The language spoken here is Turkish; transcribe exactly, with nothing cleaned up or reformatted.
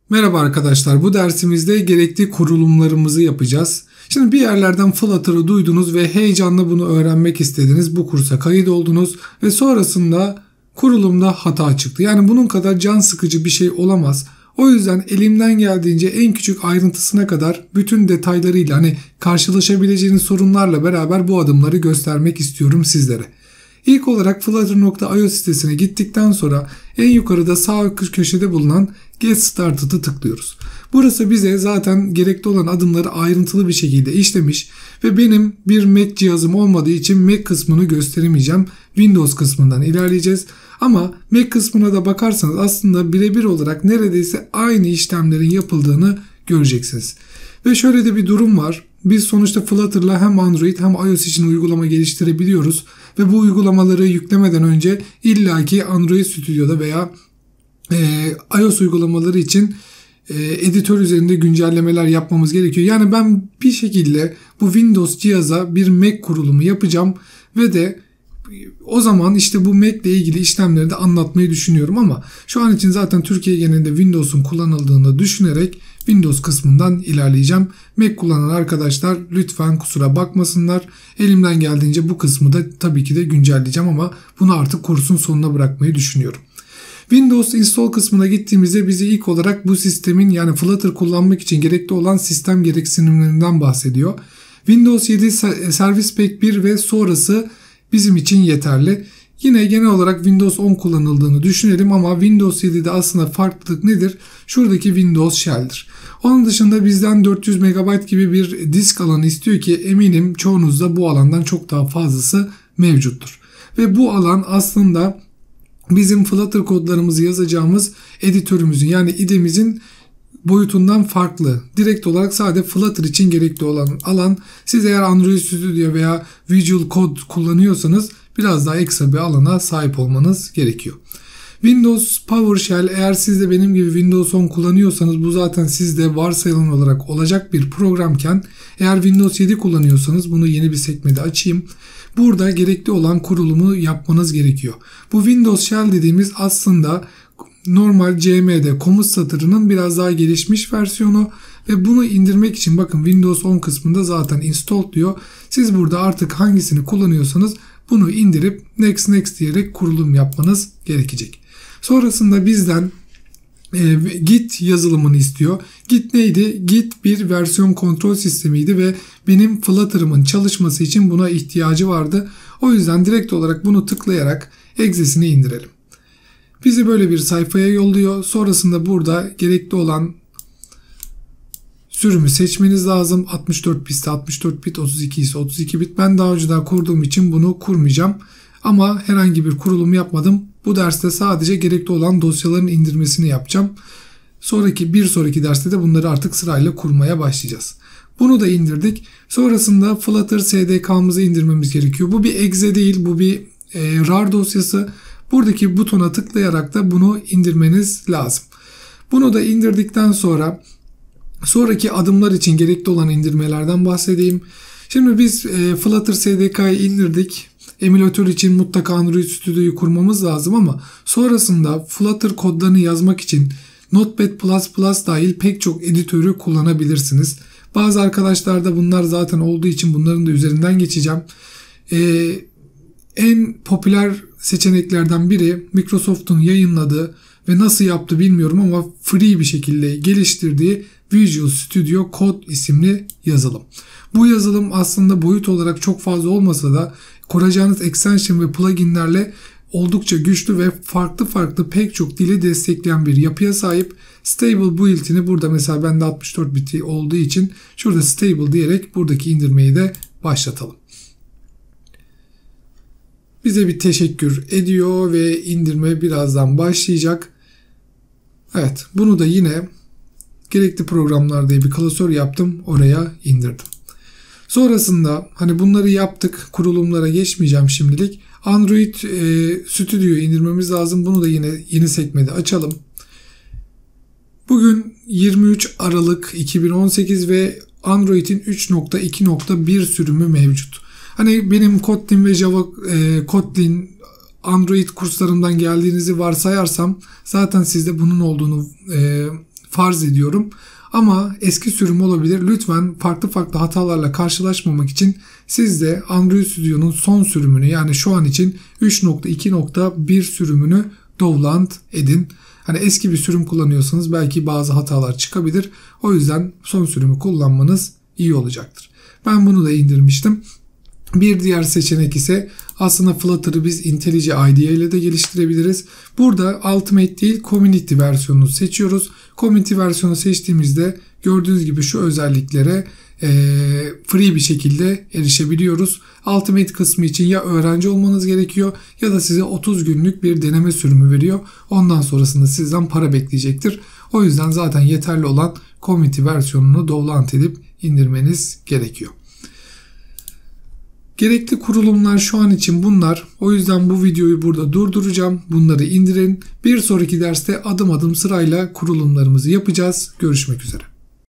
Merhaba arkadaşlar, bu dersimizde gerekli kurulumlarımızı yapacağız. Şimdi bir yerlerden Flutter'ı duydunuz ve heyecanla bunu öğrenmek istediniz. Bu kursa kayıt oldunuz ve sonrasında kurulumda hata çıktı. Yani bunun kadar can sıkıcı bir şey olamaz. O yüzden elimden geldiğince en küçük ayrıntısına kadar bütün detaylarıyla hani karşılaşabileceğiniz sorunlarla beraber bu adımları göstermek istiyorum sizlere. İlk olarak flutter nokta io sitesine gittikten sonra en yukarıda sağ köşede bulunan Get Started'ı tıklıyoruz. Burası bize zaten gerekli olan adımları ayrıntılı bir şekilde işlemiş ve benim bir Mac cihazım olmadığı için Mac kısmını gösteremeyeceğim. Windows kısmından ilerleyeceğiz. Ama Mac kısmına da bakarsanız aslında birebir olarak neredeyse aynı işlemlerin yapıldığını göreceksiniz. Ve şöyle de bir durum var. Biz sonuçta Flutter'la hem Android hem iOS için uygulama geliştirebiliyoruz. Ve bu uygulamaları yüklemeden önce illaki Android Studio'da veya e, iOS uygulamaları için e, editör üzerinde güncellemeler yapmamız gerekiyor. Yani ben bir şekilde bu Windows cihaza bir Mac kurulumu yapacağım ve de o zaman işte bu Mac ile ilgili işlemleri de anlatmayı düşünüyorum ama şu an için zaten Türkiye genelinde Windows'un kullanıldığını düşünerek Windows kısmından ilerleyeceğim. Mac kullanan arkadaşlar lütfen kusura bakmasınlar. Elimden geldiğince bu kısmı da tabii ki de güncelleyeceğim ama bunu artık kursun sonuna bırakmayı düşünüyorum. Windows Install kısmına gittiğimizde bizi ilk olarak bu sistemin yani Flutter kullanmak için gerekli olan sistem gereksinimlerinden bahsediyor. Windows yedi Service Pack bir ve sonrası bizim için yeterli. Yine genel olarak Windows on kullanıldığını düşünelim ama Windows yedide aslında farklılık nedir? Şuradaki Windows Shell'dir. Onun dışında bizden dört yüz megabayt gibi bir disk alanı istiyor ki eminim çoğunuzda bu alandan çok daha fazlası mevcuttur. Ve bu alan aslında bizim Flutter kodlarımızı yazacağımız editörümüzün yani I D E'mizin boyutundan farklı. Direkt olarak sadece Flutter için gerekli olan alan. Siz eğer Android Studio veya Visual Code kullanıyorsanız biraz daha ekstra bir alana sahip olmanız gerekiyor. Windows PowerShell eğer siz de benim gibi Windows on kullanıyorsanız bu zaten sizde varsayılan olarak olacak bir programken eğer Windows yedi kullanıyorsanız bunu yeni bir sekmede açayım. Burada gerekli olan kurulumu yapmanız gerekiyor. Bu Windows Shell dediğimiz aslında normal C M D komut satırının biraz daha gelişmiş versiyonu ve bunu indirmek için bakın Windows on kısmında zaten install diyor. Siz burada artık hangisini kullanıyorsanız bunu indirip next next diyerek kurulum yapmanız gerekecek. Sonrasında bizden e, Git yazılımını istiyor. Git neydi? Git bir versiyon kontrol sistemiydi ve benim Flutter'ımın çalışması için buna ihtiyacı vardı. O yüzden direkt olarak bunu tıklayarak exe'sini indirelim. Bizi böyle bir sayfaya yolluyor. Sonrasında burada gerekli olan sürümü seçmeniz lazım. altmış dört bitse altmış dört bit, otuz iki ise otuz iki bit. Ben daha önceden kurduğum için bunu kurmayacağım. Ama herhangi bir kurulum yapmadım. Bu derste sadece gerekli olan dosyaların indirmesini yapacağım. Sonraki bir sonraki derste de bunları artık sırayla kurmaya başlayacağız. Bunu da indirdik. Sonrasında Flutter S D K'mızı indirmemiz gerekiyor. Bu bir exe değil, bu bir e, rar dosyası. Buradaki butona tıklayarak da bunu indirmeniz lazım. Bunu da indirdikten sonra sonraki adımlar için gerekli olan indirmelerden bahsedeyim. Şimdi biz e, Flutter S D K'yı indirdik. Emülatör için mutlaka Android Studio'yu kurmamız lazım ama sonrasında Flutter kodlarını yazmak için Notepad plus plus dahil pek çok editörü kullanabilirsiniz. Bazı arkadaşlarda bunlar zaten olduğu için bunların da üzerinden geçeceğim. Ee, en popüler seçeneklerden biri Microsoft'un yayınladığı ve nasıl yaptı bilmiyorum ama free bir şekilde geliştirdiği Visual Studio Code isimli yazılım. Bu yazılım aslında boyut olarak çok fazla olmasa da kuracağınız extension ve pluginlerle oldukça güçlü ve farklı farklı pek çok dili destekleyen bir yapıya sahip. Stable build'ini burada mesela bende altmış dört bit olduğu için şurada stable diyerek buradaki indirmeyi de başlatalım. Bize bir teşekkür ediyor ve indirme birazdan başlayacak. Evet, bunu da yine gerekli programlar diye bir klasör yaptım. Oraya indirdim. Sonrasında hani bunları yaptık. Kurulumlara geçmeyeceğim şimdilik. Android e, Studio'yu indirmemiz lazım. Bunu da yine yeni sekmede açalım. Bugün yirmi üç Aralık iki bin on sekiz ve Android'in üç nokta iki nokta bir sürümü mevcut. Hani benim Kotlin ve Java e, Kotlin Android kurslarımdan geldiğinizi varsayarsam zaten sizde bunun olduğunu e, farz ediyorum. Ama eski sürüm olabilir. Lütfen farklı farklı hatalarla karşılaşmamak için siz de Android Studio'nun son sürümünü, yani şu an için üç nokta iki nokta bir sürümünü download edin. Hani eski bir sürüm kullanıyorsanız belki bazı hatalar çıkabilir. O yüzden son sürümü kullanmanız iyi olacaktır. Ben bunu da indirmiştim. Bir diğer seçenek ise aslında Flutter'ı biz IntelliJ I D E ile de geliştirebiliriz. Burada Ultimate değil Community versiyonunu seçiyoruz. Community versiyonu seçtiğimizde gördüğünüz gibi şu özelliklere e, free bir şekilde erişebiliyoruz. Ultimate kısmı için ya öğrenci olmanız gerekiyor ya da size otuz günlük bir deneme sürümü veriyor. Ondan sonrasında sizden para bekleyecektir. O yüzden zaten yeterli olan Community versiyonunu download edip indirmeniz gerekiyor. Gerekli kurulumlar şu an için bunlar. O yüzden bu videoyu burada durduracağım. Bunları indirin. Bir sonraki derste adım adım sırayla kurulumlarımızı yapacağız. Görüşmek üzere.